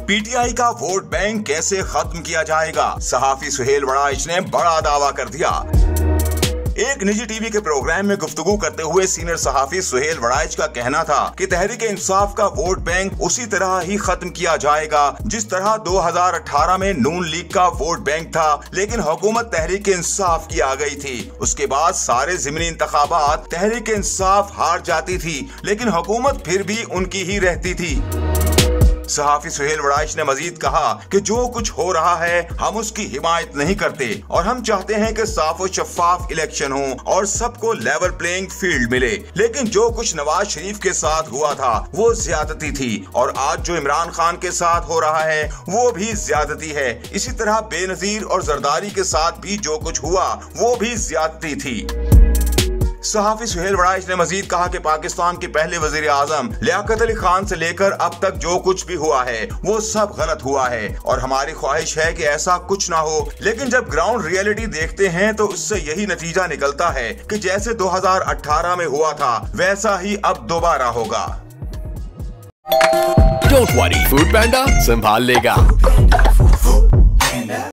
PTI का vote bank कैसे खत्म किया जाएगा, सहाफी सुहेल वड़ाइच ने बड़ा दावा कर दिया। एक निजी टीवी के प्रोग्राम में गुफ्तगू करते हुए सीनियर सहाफी सुहेल वड़ाइच का कहना था कि तहरीक इंसाफ का वोट बैंक उसी तरह ही खत्म किया जाएगा जिस तरह 2018 में नून लीग का वोट बैंक था, लेकिन हुकूमत तहरीक इंसाफ की आ गई थी। उसके बाद सारे ज़िमनी इंतखाबात तहरीक इंसाफ हार जाती थी, लेकिन हुकूमत फिर भी उनकी ही रहती थी। सहाफी सुहेल वड़ाइच ने मजीद कहा कि जो कुछ हो रहा है हम उसकी हिमायत नहीं करते और हम चाहते हैं कि साफ और शफाफ इलेक्शन हो और सबको लेवल प्लेइंग फील्ड मिले, लेकिन जो कुछ नवाज शरीफ के साथ हुआ था वो ज्यादती थी और आज जो इमरान खान के साथ हो रहा है वो भी ज्यादती है। इसी तरह बेनजीर और जरदारी के साथ भी जो कुछ हुआ वो भी ज्यादती थी। सहाफी सुहेल वड़ाइच ने मजीद कहा कि पाकिस्तान के पहले वजीर आजम लियाकत अली खान से लेकर अब तक जो कुछ भी हुआ है वो सब गलत हुआ है और हमारी ख्वाहिश है कि ऐसा कुछ ना हो, लेकिन जब ग्राउंड रियलिटी देखते हैं तो उससे यही नतीजा निकलता है कि जैसे 2018 में हुआ था वैसा ही अब दोबारा होगा। डोंट वरी, फूड पैंडा संभाल लेगा।